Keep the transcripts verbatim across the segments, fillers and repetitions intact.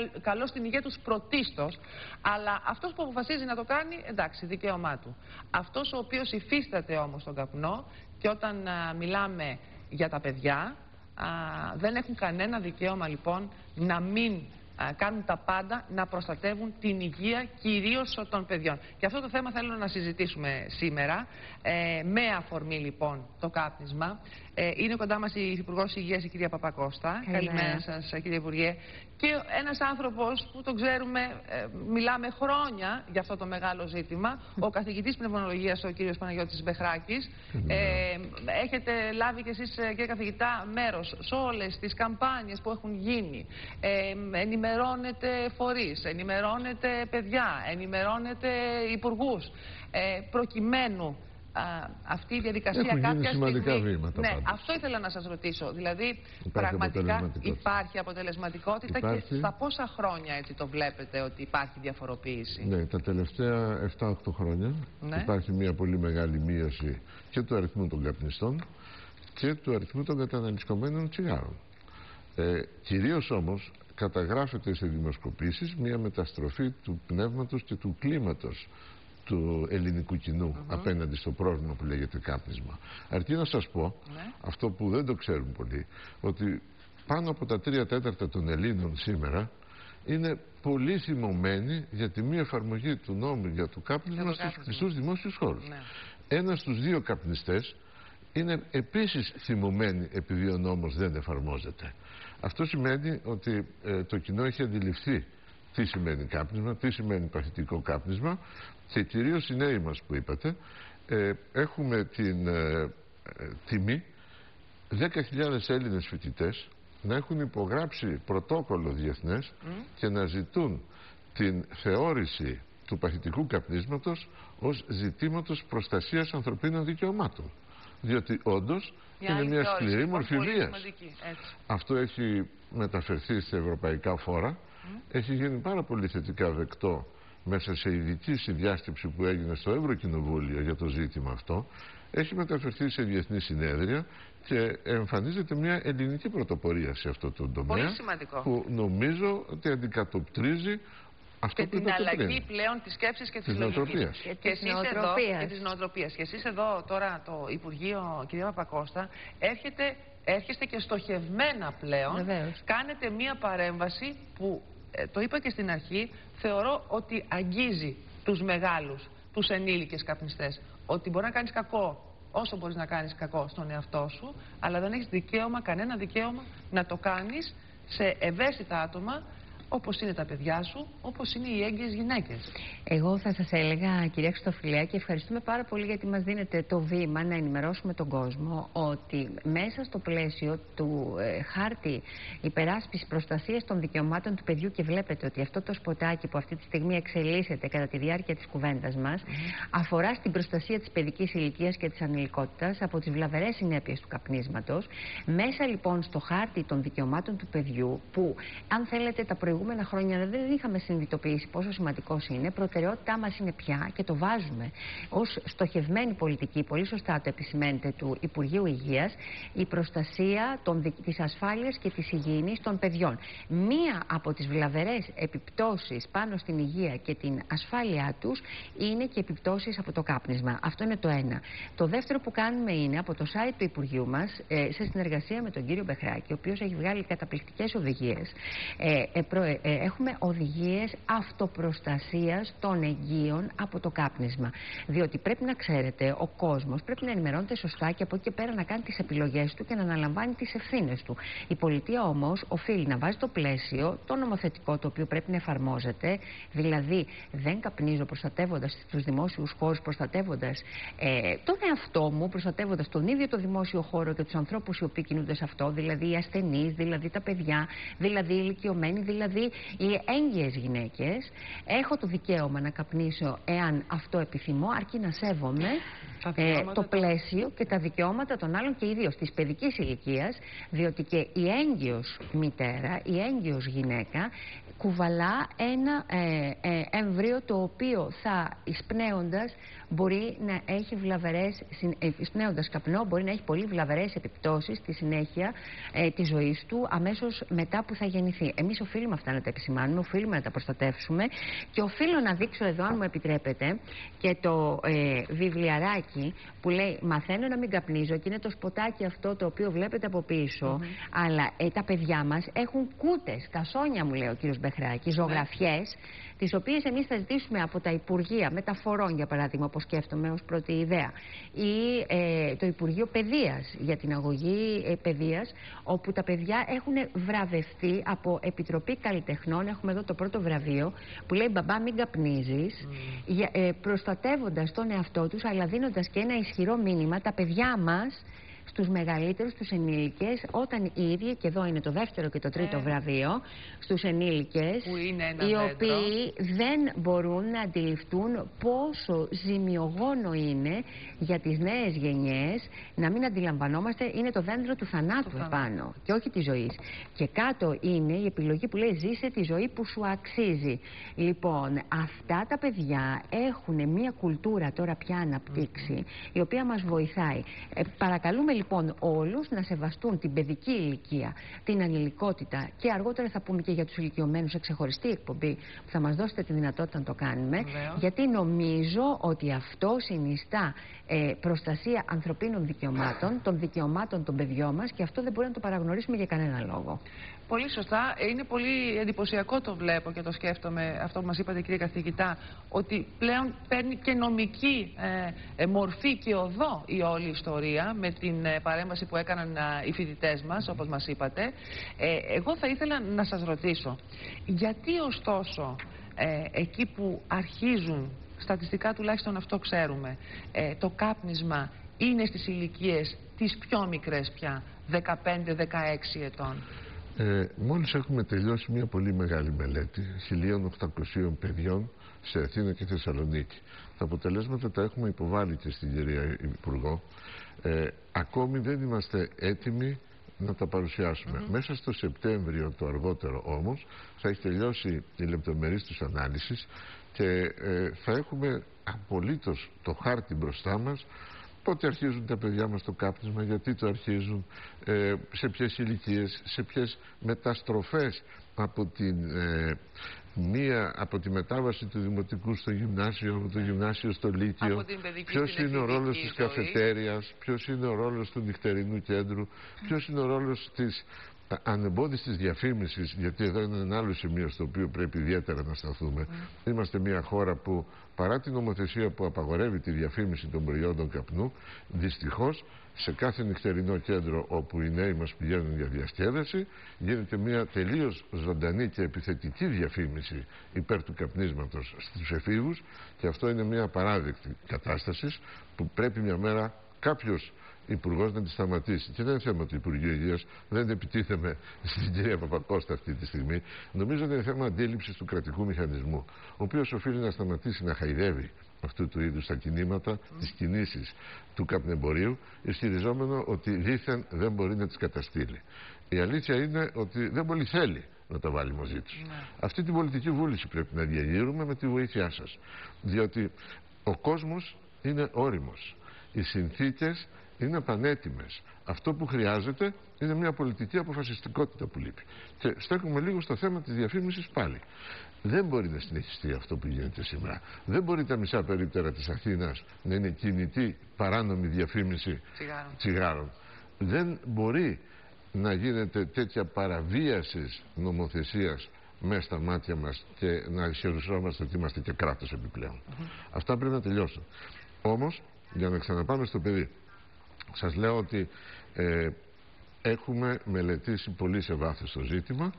καλό στην υγεία τους πρωτίστως, αλλά αυτός που αποφασίζει να το κάνει, εντάξει, δικαίωμά του. Αυτός ο οποίος υφίσταται όμως τον καπνό, και όταν α, μιλάμε για τα παιδιά, α, δεν έχουν κανένα δικαίωμα λοιπόν να μην κάνουν τα πάντα να προστατεύουν την υγεία κυρίως των παιδιών. Και αυτό το θέμα θέλω να συζητήσουμε σήμερα, ε, με αφορμή λοιπόν το κάπνισμα. Ε, είναι κοντά μας η Υπουργός Υγείας, η κυρία Παπακώστα. Καλημέρα σας, κύριε Υπουργέ. Και ένας άνθρωπος που τον ξέρουμε, ε, μιλάμε χρόνια για αυτό το μεγάλο ζήτημα, ο καθηγητής πνευμονολογίας, ο κύριος Παναγιώτης Μπεχράκης. Ε, έχετε λάβει κι εσείς, κύριε καθηγητά, μέρος σε όλες τις καμπάνιες που έχουν γίνει. Ε, ενημερώνετε φορείς, ενημερώνετε παιδιά, ενημερώνετε υπουργούς, ε, προκειμένου Α, αυτή η διαδικασία Έχουν κάποια γίνει σημαντικά στιγμή... βήματα. Ναι, πάντως. αυτό ήθελα να σας ρωτήσω. Δηλαδή, υπάρχει πραγματικά αποτελεσματικότητα. υπάρχει αποτελεσματικότητα υπάρχει... και στα πόσα χρόνια έτσι το βλέπετε ότι υπάρχει διαφοροποίηση? Ναι, τα τελευταία επτά οκτώ χρόνια ναι. υπάρχει μια πολύ μεγάλη μείωση και του αριθμού των καπνιστών και του αριθμού των καταναλυτικών τσιγάρων. Ε, κυρίως όμως καταγράφεται σε δημοσκοπήσεις μια μεταστροφή του πνεύματος και του κλίματος του ελληνικού κοινού uh-huh. απέναντι στο πρόβλημα που λέγεται κάπνισμα. Αρκεί να σας πω, ναι. αυτό που δεν το ξέρουν πολλοί, ότι πάνω από τα τρία τέταρτα των Ελλήνων σήμερα είναι πολύ θυμωμένοι για τη μη εφαρμογή του νόμου για το κάπνισμα για στους κλειστούς δημόσιους χώρους. Ναι. Ένας στους δύο καπνιστές είναι επίσης θυμωμένοι επειδή ο νόμος δεν εφαρμόζεται. Αυτό σημαίνει ότι ε, το κοινό έχει αντιληφθεί τι σημαίνει κάπνισμα, τι σημαίνει παθητικό κάπνισμα, και κυρίως οι νέοι μας που είπατε, ε, έχουμε την ε, ε, τιμή δέκα χιλιάδες Έλληνες φοιτητές να έχουν υπογράψει πρωτόκολλο διεθνές mm. και να ζητούν την θεώρηση του παθητικού καπνίσματος ως ζητήματος προστασίας ανθρωπίνων δικαιωμάτων. Διότι όντως μια είναι μια σκληρή μορφή βίας. Αυτό έχει μεταφερθεί σε ευρωπαϊκά φόρα, mm. έχει γίνει πάρα πολύ θετικά δεκτό μέσα σε ειδική συνδιάσκεψη που έγινε στο Ευρωκοινοβούλιο για το ζήτημα αυτό, έχει μεταφερθεί σε διεθνή συνέδρια και εμφανίζεται μια ελληνική πρωτοπορία σε αυτό το τομέα που νομίζω ότι αντικατοπτρίζει αυτό και που την αλλαγή πριν. πλέον της σκέψης και της λογικής. Και, και, της νοοτροπίας. και της νοοτροπίας. Και εσείς εδώ τώρα το Υπουργείο, κυρία Παπακώστα, έρχεται, έρχεστε και στοχευμένα πλέον, Βεβαίως. κάνετε μια παρέμβαση που, ε, το είπα και στην αρχή, θεωρώ ότι αγγίζει τους μεγάλους, τους ενήλικες καπνιστές. Ότι μπορεί να κάνεις κακό όσο μπορείς να κάνεις κακό στον εαυτό σου, αλλά δεν έχεις δικαίωμα, κανένα δικαίωμα να το κάνεις σε ευαίσθητα άτομα, όπως είναι τα παιδιά σου, όπως είναι οι έγκυες γυναίκες. Εγώ θα σας έλεγα, κυρία Χριστοφιλέα, ευχαριστούμε πάρα πολύ γιατί μας δίνετε το βήμα να ενημερώσουμε τον κόσμο ότι μέσα στο πλαίσιο του ε, χάρτη υπεράσπισης προστασίας των δικαιωμάτων του παιδιού, και βλέπετε ότι αυτό το σποτάκι που αυτή τη στιγμή εξελίσσεται κατά τη διάρκεια της κουβέντας μας, mm. αφορά στην προστασία της παιδικής ηλικίας και της ανηλικότητας από τις βλαβερές συνέπειες του καπνίσματος. Μέσα λοιπόν στο χάρτη των δικαιωμάτων του παιδιού, που αν θέλετε τα προηγούμενα χρόνια δεν είχαμε συνειδητοποιήσει πόσο σημαντικός είναι, προτεραιότητά μας είναι πια, και το βάζουμε ως στοχευμένη πολιτική, πολύ σωστά το επισημαίνετε, του Υπουργείου Υγείας, η προστασία των, της ασφάλειας και της υγιεινής των παιδιών. Μία από τις βλαβερές επιπτώσεις πάνω στην υγεία και την ασφάλειά τους είναι και επιπτώσεις από το κάπνισμα. Αυτό είναι το ένα. Το δεύτερο που κάνουμε είναι από το site του Υπουργείου μας, ε, σε συνεργασία με τον κύριο Μπεχράκη, ο οποίος έχει βγάλει καταπληκτικές οδηγίες, ε, ε, προ, ε, έχουμε οδηγίες αυτοπροστασίας των εγγύων από το κάπνισμα. Διότι πρέπει να ξέρετε, ο κόσμος πρέπει να ενημερώνεται σωστά και από εκεί και πέρα να κάνει τις επιλογές του και να αναλαμβάνει τις ευθύνες του. Η πολιτεία όμως οφείλει να βάζει το πλαίσιο, το νομοθετικό το οποίο πρέπει να εφαρμόζεται, δηλαδή δεν καπνίζω προστατεύοντας τους δημόσιους χώρους, προστατεύοντας ε, τον εαυτό μου, προστατεύοντας τον ίδιο το δημόσιο χώρο και τους ανθρώπους οι οποίοι κινούνται σε αυτό, δηλαδή οι ασθενείς, δηλαδή τα παιδιά, δηλαδή οι ηλικιωμένοι, δηλαδή οι έγκυες γυναίκες. Έχω το δικαίωμα να καπνίσω εάν αυτό επιθυμώ, αρκεί να σέβομαι ε, το πλαίσιο και τα δικαιώματα των άλλων και ιδίως της παιδικής ηλικίας, διότι και η έγκυος μητέρα, η έγκυος γυναίκα κουβαλά ένα ε, ε, εμβρίο το οποίο θα εισπνέοντας μπορεί να έχει βλαβερές, εισπνέοντας καπνό μπορεί να έχει πολύ βλαβερές επιπτώσεις στη συνέχεια ε, της ζωής του αμέσως μετά που θα γεννηθεί. Εμείς οφείλουμε αυτά να τα επισημάνουμε, οφείλουμε να τα προστατεύσουμε και οφείλω να δείξω εδώ, αν μου επιτρέπετε, και το ε, βιβλιαράκι που λέει «Μαθαίνω να μην καπνίζω» και είναι το σποτάκι αυτό το οποίο βλέπετε από πίσω. Mm-hmm. Αλλά ε, τα παιδιά μας έχουν κούτες, κασόνια, μου λέει ο κύριος Μπεχράκη, ζωγραφιές, mm-hmm. τις οποίες εμείς θα ζητήσουμε από τα Υπουργεία Μεταφορών, για παράδειγμα, όπως σκέφτομαι ως πρώτη ιδέα, ή ε, το Υπουργείο Παιδείας, για την αγωγή ε, παιδείας, όπου τα παιδιά έχουν βραβευτεί από Επιτροπή Καλλιτεχνών. Έχουμε εδώ το πρώτο βραβείο που λέει «Μπαμπά, μην καπνίζεις», mm. για, ε, προστατεύοντας τον εαυτό τους, αλλά δίνοντας και ένα ισχυρό μήνυμα τα παιδιά μας στους μεγαλύτερους, στους ενήλικες, όταν οι ίδιοι, και εδώ είναι το δεύτερο και το τρίτο ε. βραβείο, στους ενήλικες, οι οποίοι δεν μπορούν να αντιληφθούν πόσο ζημιογόνο είναι για τις νέες γενιές να μην αντιλαμβανόμαστε, είναι το δέντρο του θανάτου το επάνω θανά. Και όχι της ζωής. Και κάτω είναι η επιλογή που λέει «Ζήσε τη ζωή που σου αξίζει». Λοιπόν, αυτά τα παιδιά έχουν μια κουλτούρα τώρα πια αναπτύξει, mm-hmm. η οποία μας βοηθάει. Ε, παρακαλούμε λοιπόν όλους να σεβαστούν την παιδική ηλικία, την ανηλικότητα, και αργότερα θα πούμε και για τους ηλικιωμένους σε ξεχωριστή εκπομπή που θα μας δώσετε τη δυνατότητα να το κάνουμε. Βεβαίως. Γιατί νομίζω ότι αυτό συνιστά ε, προστασία ανθρωπίνων δικαιωμάτων, των δικαιωμάτων των παιδιών μας, και αυτό δεν μπορεί να το παραγνωρίσουμε για κανένα λόγο. Πολύ σωστά. Είναι πολύ εντυπωσιακό, το βλέπω και το σκέφτομαι, αυτό που μας είπατε, κύριε καθηγητά, ότι πλέον παίρνει και νομική ε, ε, μορφή και οδό η όλη ιστορία με την ε, παρέμβαση που έκαναν ε, οι φοιτητές μας, όπως μας είπατε. Ε, εγώ θα ήθελα να σας ρωτήσω, γιατί ωστόσο ε, εκεί που αρχίζουν, στατιστικά τουλάχιστον αυτό ξέρουμε, ε, το κάπνισμα είναι στις ηλικίες τις πιο μικρές πια, δεκαπέντε δεκαέξι ετών. Ε, μόλις έχουμε τελειώσει μια πολύ μεγάλη μελέτη χίλια οκτακόσια παιδιών σε Αθήνα και Θεσσαλονίκη. Τα αποτελέσματα τα έχουμε υποβάλει και στην κυρία Υπουργό. Ε, ακόμη δεν είμαστε έτοιμοι να τα παρουσιάσουμε. Mm-hmm. Μέσα στο Σεπτέμβριο το αργότερο όμως θα έχει τελειώσει η λεπτομερής τους ανάλυση και ε, θα έχουμε απολύτως το χάρτη μπροστά μας. Πότε αρχίζουν τα παιδιά μας το κάπνισμα, γιατί το αρχίζουν, ε, σε ποιες ηλικίες, σε ποιες μεταστροφές από, την, ε, μία, από τη μετάβαση του δημοτικού στο γυμνάσιο, από το γυμνάσιο στο λύκειο, ποιος είναι ο ρόλος της καφετέριας, ποιος είναι ο ρόλος του νυχτερινού κέντρου, ποιος είναι ο ρόλος της ανεμπόδιστης διαφήμισης, γιατί εδώ είναι ένα άλλο σημείο στο οποίο πρέπει ιδιαίτερα να σταθούμε. Mm. Είμαστε μια χώρα που, παρά την νομοθεσία που απαγορεύει τη διαφήμιση των προϊόντων καπνού, δυστυχώς σε κάθε νυχτερινό κέντρο όπου οι νέοι μας πηγαίνουν για διασκέδαση γίνεται μια τελείως ζωντανή και επιθετική διαφήμιση υπέρ του καπνίσματος στους εφήβους, και αυτό είναι μια απαράδεκτη κατάσταση που πρέπει μια μέρα κάποιος Υπουργός να τη σταματήσει. Και δεν είναι θέμα του Υπουργείου Υγείας, δεν επιτίθεμαι στην κυρία Παπακώστα αυτή τη στιγμή. Νομίζω ότι είναι θέμα αντίληψης του κρατικού μηχανισμού, ο οποίος οφείλει να σταματήσει να χαϊδεύει αυτού του είδους τα κινήματα, mm. τις κινήσεις του καπνεμπορίου, ισχυριζόμενο ότι δήθεν δεν μπορεί να τις καταστήλει. Η αλήθεια είναι ότι δεν πολύ θέλει να τα βάλει μαζί τους. Mm. Αυτή την πολιτική βούληση πρέπει να διαγείρουμε με τη βοήθειά σας. Διότι ο κόσμος είναι όριμος. Οι συνθήκες είναι πανέτοιμες. Αυτό που χρειάζεται είναι μια πολιτική αποφασιστικότητα που λείπει. Και στέκουμε λίγο στο θέμα της διαφήμισης πάλι. Δεν μπορεί να συνεχιστεί αυτό που γίνεται σήμερα. Δεν μπορεί τα μισά περίπτερα της Αθήνας να είναι κινητή παράνομη διαφήμιση τσιγάρων. τσιγάρων. Δεν μπορεί να γίνεται τέτοια παραβίαση νομοθεσίας μέσα στα μάτια μας και να ισχυριζόμαστε ότι είμαστε και κράτος επιπλέον. Mm-hmm. Αυτά πρέπει να τελειώσουν. Όμως, για να ξαναπάμε στο παιδί, σας λέω ότι ε, έχουμε μελετήσει πολύ σε βάθος το ζήτημα.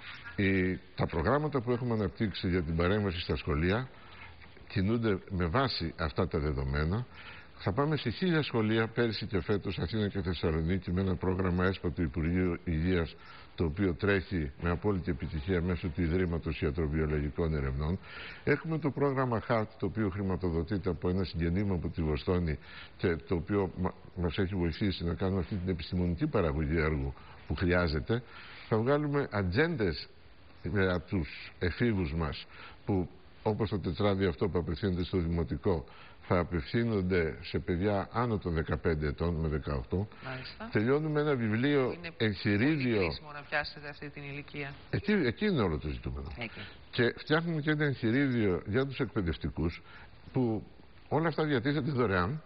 Οι, τα προγράμματα που έχουμε αναπτύξει για την παρέμβαση στα σχολεία κινούνται με βάση αυτά τα δεδομένα. Θα πάμε σε χίλια σχολεία πέρυσι και φέτος, Αθήνα και Θεσσαλονίκη, με ένα πρόγραμμα ΕΣΠΑ του Υπουργείου Υγείας, το οποίο τρέχει με απόλυτη επιτυχία μέσω του Ιδρύματος Ιατροβιολογικών Ερευνών. Έχουμε το πρόγραμμα χάρτ, το οποίο χρηματοδοτείται από ένα συγγενή μου από τη Βοστόνη και το οποίο μας έχει βοηθήσει να κάνουμε αυτή την επιστημονική παραγωγή έργου που χρειάζεται. Θα βγάλουμε ατζέντες για τους εφήβους μας που, όπως το τετράδιο αυτό που απευθύνεται στο δημοτικό, θα απευθύνονται σε παιδιά άνω των δεκαπέντε ετών με δεκαοκτώ. Μάλιστα. Τελειώνουμε ένα βιβλίο εγχειρίδιο. Είναι χρήσιμο να πιάσετε αυτή την ηλικία. Εκεί, εκεί είναι όλο το ζητούμενο. Εκεί. Και φτιάχνουμε και ένα εγχειρίδιο για τους εκπαιδευτικούς που όλα αυτά διατίθεται δωρεάν.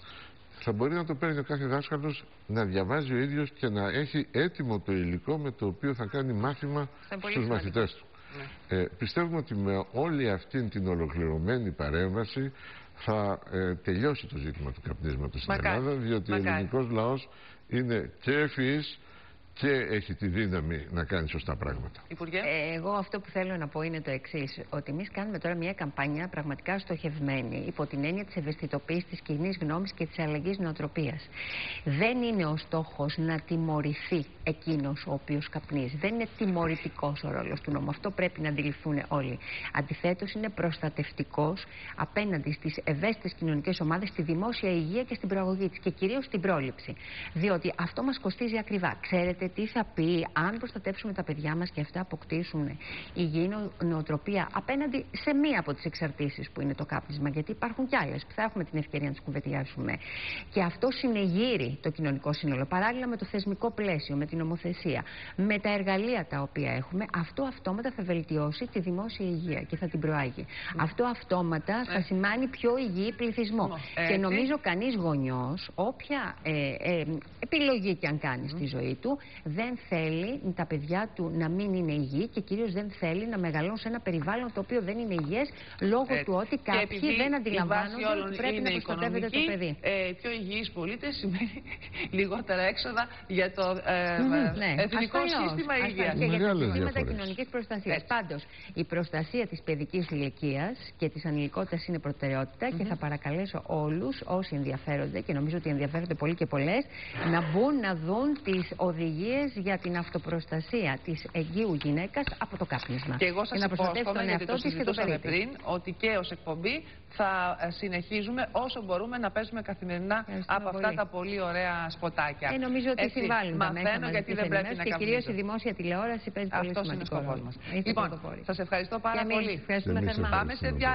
Θα μπορεί να το παίρνει ο κάθε δάσκαλος, να διαβάζει ο ίδιος και να έχει έτοιμο το υλικό με το οποίο θα κάνει μάθημα στους μαθητές του. Ναι. Ε, πιστεύουμε ότι με όλη αυτή την ολοκληρωμένη παρέμβαση θα ε, τελειώσει το ζήτημα του καπνίσματος στην Μακάρι. Ελλάδα, διότι Μακάρι. ο ελληνικός λαός είναι και ευφυής και έχει τη δύναμη να κάνει σωστά πράγματα. Υπουργέ. Ε, εγώ αυτό που θέλω να πω είναι το εξής, ότι εμείς κάνουμε τώρα μια καμπάνια πραγματικά στοχευμένη υπό την έννοια της ευαισθητοποίησης της κοινής γνώμης και της αλλαγής νοοτροπίας. Δεν είναι ο στόχος να τιμωρηθεί εκείνος ο οποίος καπνίζει. Δεν είναι τιμωρητικός ο ρόλος του νόμου. Αυτό πρέπει να αντιληφθούν όλοι. Αντιθέτως, είναι προστατευτικός απέναντι στις ευαίσθητες κοινωνικές ομάδες, στη δημόσια υγεία και στην προαγωγή της και κυρίως στην πρόληψη. Διότι αυτό μας κοστίζει ακριβά. Ξέρετε τι θα πει αν προστατεύσουμε τα παιδιά μας και αυτά αποκτήσουν υγιεινή νοοτροπία απέναντι σε μία από τις εξαρτήσεις που είναι το κάπνισμα, γιατί υπάρχουν κι άλλες που θα έχουμε την ευκαιρία να τις κουβεντιάσουμε. Και αυτό συνεγείρει το κοινωνικό σύνολο, παράλληλα με το θεσμικό πλαίσιο, με την νομοθεσία, με τα εργαλεία τα οποία έχουμε. Αυτό αυτόματα θα βελτιώσει τη δημόσια υγεία και θα την προάγει. Mm. Αυτό αυτόματα θα σημάνει πιο υγιή πληθυσμό. Mm. Και νομίζω κανείς γονιός, όποια ε, ε, επιλογή και αν κάνει mm. στη ζωή του, δεν θέλει τα παιδιά του να μην είναι υγιεί και κυρίως δεν θέλει να μεγαλώνουν σε ένα περιβάλλον το οποίο δεν είναι υγιές λόγω ε, του ότι κάποιοι δεν αντιλαμβάνονται ότι πρέπει να προστατεύεται το παιδί. Ε, πιο υγιείς πολίτες σημαίνει λιγότερα έξοδα για το ε, mm, ναι. εθνικό ασφαλώς, σύστημα υγείας. Και για τα συστήματα κοινωνικής προστασίας. Πάντως, η προστασία της παιδικής ηλικίας και της ανηλικότητας είναι προτεραιότητα mm -hmm. και θα παρακαλέσω όλους όσοι ενδιαφέρονται, και νομίζω ότι ενδιαφέρονται πολλοί και πολλές, να μπουν να δουν τις οδηγίες για την αυτοπροστασία της εγγύου γυναίκας από το κάπνισμα. Και εγώ σας υπόσχομαι, γιατί το συζητούσαμε πριν, ότι και ως εκπομπή θα συνεχίζουμε όσο μπορούμε να παίζουμε καθημερινά Ευχαριστούμε από πολύ. αυτά τα πολύ ωραία σποτάκια. Ε, νομίζω ότι Έτσι, συμβάλλουν μαθαίνω γιατί δεν πρέπει να και κυρίως η δημόσια τηλεόραση παίζει πολύ σημαντικό ρόλο. Λοιπόν, σας ευχαριστώ πάρα πολύ. Ευχαριστούμε θερμά. Πάμε σε